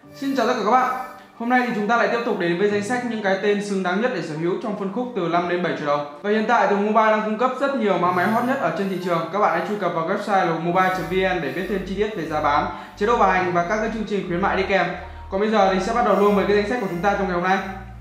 Xin chào tất cả các bạn. Hôm nay thì chúng ta lại tiếp tục đến với danh sách những cái tên xứng đáng nhất để sở hữu trong phân khúc từ 5 đến 7 triệu đồng. Và hiện tại Tùng Mobile đang cung cấp rất nhiều mã máy hot nhất ở trên thị trường. Các bạn hãy truy cập vào website là mobile.vn để biết thêm chi tiết về giá bán, chế độ bảo hành và các cái chương trình khuyến mại đi kèm. Còn bây giờ thì sẽ bắt đầu luôn với cái danh sách của chúng ta trong ngày hôm nay.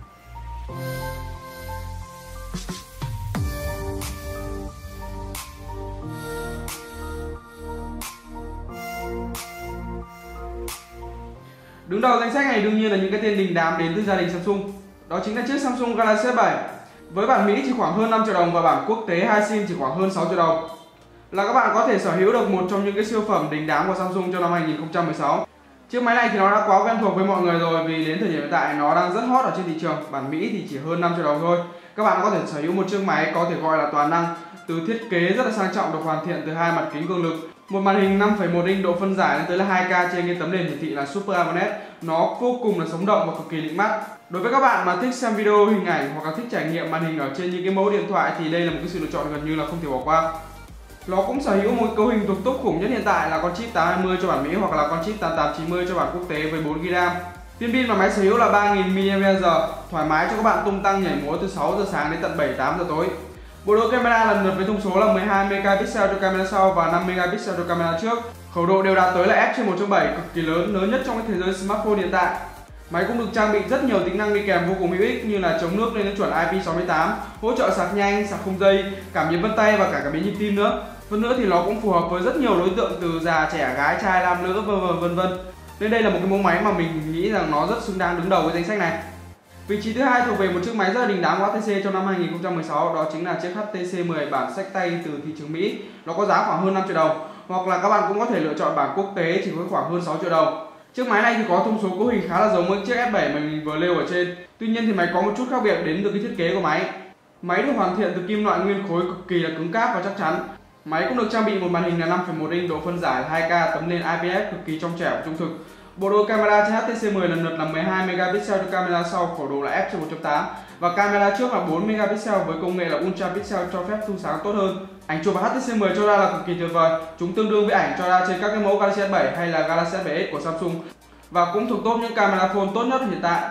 Đứng đầu danh sách này đương nhiên là những cái tên đình đám đến từ gia đình Samsung. Đó chính là chiếc Samsung Galaxy S7. Với bản Mỹ chỉ khoảng hơn 5 triệu đồng và bản quốc tế 2 SIM chỉ khoảng hơn 6 triệu đồng. Là các bạn có thể sở hữu được một trong những cái siêu phẩm đình đám của Samsung trong năm 2016. Chiếc máy này thì nó đã quá quen thuộc với mọi người rồi vì đến thời điểm hiện tại nó đang rất hot ở trên thị trường. Bản Mỹ thì chỉ hơn 5 triệu đồng thôi. Các bạn có thể sở hữu một chiếc máy có thể gọi là toàn năng, từ thiết kế rất là sang trọng được hoàn thiện từ hai mặt kính cường lực, một màn hình 5,1 inch độ phân giải lên tới là 2K trên cái tấm nền hiển thị là Super AMOLED, nó vô cùng là sống động và cực kỳ lịnh mắt. Đối với các bạn mà thích xem video hình ảnh hoặc là thích trải nghiệm màn hình ở trên những cái mẫu điện thoại thì đây là một cái sự lựa chọn gần như là không thể bỏ qua. Nó cũng sở hữu một cấu hình thuộc top khủng nhất hiện tại là con chip 820 cho bản Mỹ hoặc là con chip 8890 cho bản quốc tế với 4GB RAM. Viên pin mà máy sở hữu là 3000 mAh, thoải mái cho các bạn tung tăng nhảy múa từ 6 giờ sáng đến tận 7-8 giờ tối. Bộ đôi camera lần lượt với thông số là 12 megapixel cho camera sau và 5 megapixel cho camera trước. Khẩu độ đều đạt tới là f/1.7, cực kỳ lớn nhất trong cái thế giới smartphone hiện tại. Máy cũng được trang bị rất nhiều tính năng đi kèm vô cùng hữu ích như là chống nước lên đến chuẩn IP68, hỗ trợ sạc nhanh, sạc không dây, cảm biến vân tay và cả cảm biến nhịp tim nữa. Hơn nữa thì nó cũng phù hợp với rất nhiều đối tượng từ già, trẻ, gái, trai, nam, nữ vân vân. Nên đây là một cái mẫu máy mà mình nghĩ rằng nó rất xứng đáng đứng đầu với danh sách này. Vị trí thứ hai thuộc về một chiếc máy rất là đình đám của HTC trong năm 2016, đó chính là chiếc HTC 10 bản xách tay từ thị trường Mỹ. Nó có giá khoảng hơn 5 triệu đồng, hoặc là các bạn cũng có thể lựa chọn bản quốc tế chỉ với khoảng hơn 6 triệu đồng. Chiếc máy này thì có thông số cấu hình khá là giống với chiếc S7 mà mình vừa nêu ở trên. Tuy nhiên thì máy có một chút khác biệt đến từ cái thiết kế của máy. Máy được hoàn thiện từ kim loại nguyên khối cực kỳ là cứng cáp và chắc chắn. Máy cũng được trang bị một màn hình là 5,1 inch độ phân giải 2K, tấm nền IPS cực kỳ trong trẻo và trung thực. Bộ đôi camera trên HTC 10 lần lượt là 12 megapixel cho camera sau, khẩu độ là f/1.8 và camera trước là 4 megapixel với công nghệ là Ultra Pixel cho phép thu sáng tốt hơn. Ảnh chụp mà HTC 10 cho ra là cực kỳ tuyệt vời. Chúng tương đương với ảnh cho ra trên các cái mẫu Galaxy S7 hay là Galaxy S7s của Samsung và cũng thuộc top những camera phone tốt nhất hiện tại.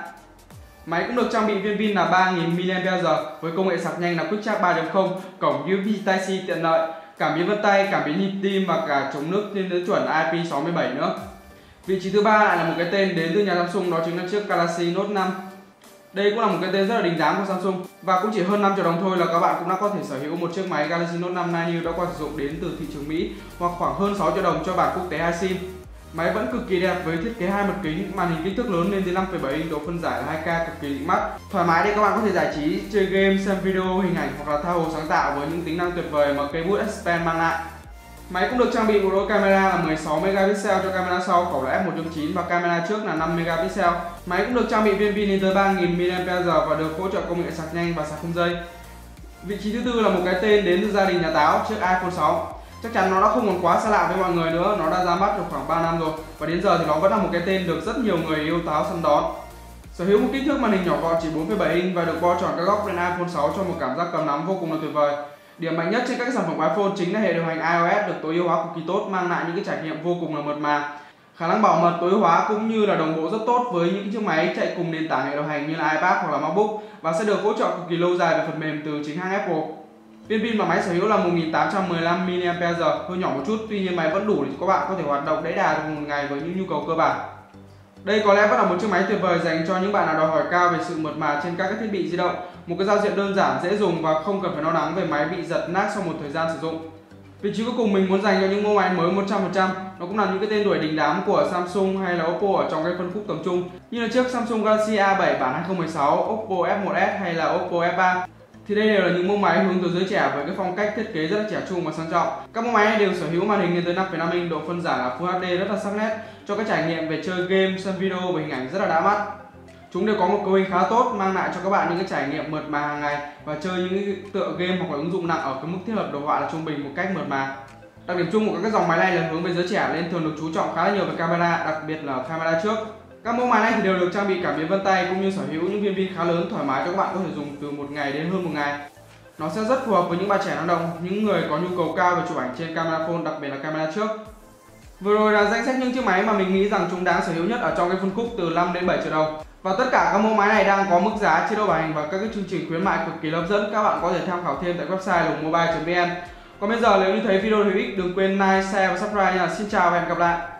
Máy cũng được trang bị viên pin là 3000 mAh với công nghệ sạc nhanh là Quick Charge 3.0, cổng USB Type-C tiện lợi, cảm biến vân tay, cảm biến nhịp tim và cả chống nước lên tới chuẩn IP67 nữa. Vị trí thứ ba lại là một cái tên đến từ nhà Samsung, đó chính là chiếc Galaxy Note 5. Đây cũng là một cái tên rất là đình đám của Samsung và cũng chỉ hơn 5 triệu đồng thôi là các bạn cũng đã có thể sở hữu một chiếc máy Galaxy Note 5 Nano đã qua sử dụng đến từ thị trường Mỹ hoặc khoảng hơn 6 triệu đồng cho bản quốc tế 2 SIM. Máy vẫn cực kỳ đẹp với thiết kế hai mặt kính, màn hình kích thước lớn lên tới 5,7 inch, độ phân giải là 2K cực kỳ lịnh mắt. Thoải mái để các bạn có thể giải trí, chơi game, xem video, hình ảnh hoặc là tha hồ sáng tạo với những tính năng tuyệt vời mà cây bút S Pen mang lại. Máy cũng được trang bị bộ đôi camera là 16 megapixel cho camera sau, khẩu là f/1.9 và camera trước là 5 megapixel. Máy cũng được trang bị viên pin lên tới 3000 mAh và được hỗ trợ công nghệ sạc nhanh và sạc không dây. Vị trí thứ tư là một cái tên đến từ gia đình nhà táo, chiếc iPhone 6. Chắc chắn nó đã không còn quá xa lạ với mọi người nữa, nó đã ra mắt được khoảng 3 năm rồi và đến giờ thì nó vẫn là một cái tên được rất nhiều người yêu táo săn đón. Sở hữu một kích thước màn hình nhỏ gọn chỉ 4,7 inch và được bo tròn các góc lên iPhone 6 cho một cảm giác cầm nắm vô cùng là tuyệt vời. Điểm mạnh nhất trên các sản phẩm của iPhone chính là hệ điều hành iOS được tối ưu hóa cực kỳ tốt, mang lại những cái trải nghiệm vô cùng là mượt mà. Khả năng bảo mật tối ưu hóa cũng như là đồng bộ rất tốt với những chiếc máy chạy cùng nền tảng hệ điều hành như là iPad hoặc là MacBook và sẽ được hỗ trợ cực kỳ lâu dài về phần mềm từ chính hãng Apple. Viên pin mà máy sở hữu là 1815 mAh, hơi nhỏ một chút, tuy nhiên máy vẫn đủ để các bạn có thể hoạt động đẫy đà trong một ngày với những nhu cầu cơ bản. Đây có lẽ vẫn là một chiếc máy tuyệt vời dành cho những bạn nào đòi hỏi cao về sự mượt mà trên các thiết bị di động, một cái giao diện đơn giản, dễ dùng và không cần phải lo lắng về máy bị giật nát sau một thời gian sử dụng. Vị trí cuối cùng mình muốn dành cho những mẫu máy mới 100%, nó cũng là những cái tên tuổi đình đám của Samsung hay là Oppo ở trong cái phân khúc tầm trung, như là chiếc Samsung Galaxy A7 bản 2016, Oppo F1s hay là Oppo F3. Thì đây đều là những mẫu máy hướng tới giới trẻ với cái phong cách thiết kế rất là trẻ trung và sang trọng. Các mẫu máy này đều sở hữu màn hình lên tới 5,5 inch, độ phân giải là Full HD rất là sắc nét cho các trải nghiệm về chơi game, xem video và hình ảnh rất là đã mắt. Chúng đều có một cấu hình khá tốt, mang lại cho các bạn những cái trải nghiệm mượt mà hàng ngày và chơi những cái tựa game hoặc là ứng dụng nặng ở cái mức thiết lập đồ họa là trung bình một cách mượt mà. Đặc điểm chung của các dòng máy này là hướng về giới trẻ nên thường được chú trọng khá là nhiều về camera, đặc biệt là camera trước. Các mẫu máy này thì đều được trang bị cảm biến vân tay cũng như sở hữu những viên pin khá lớn, thoải mái cho các bạn có thể dùng từ một ngày đến hơn một ngày. Nó sẽ rất phù hợp với những bạn trẻ năng động, những người có nhu cầu cao về chụp ảnh trên camera phone, đặc biệt là camera trước. Vừa rồi là danh sách những chiếc máy mà mình nghĩ rằng chúng đáng sở hữu nhất ở trong cái phân khúc từ 5 đến 7 triệu đồng. Và tất cả các mẫu máy này đang có mức giá, chế độ bảo hành và các cái chương trình khuyến mại cực kỳ hấp dẫn. Các bạn có thể tham khảo thêm tại website lungmobile.vn. Còn bây giờ nếu như thấy video hữu ích đừng quên like, share và subscribe nha. Xin chào và hẹn gặp lại.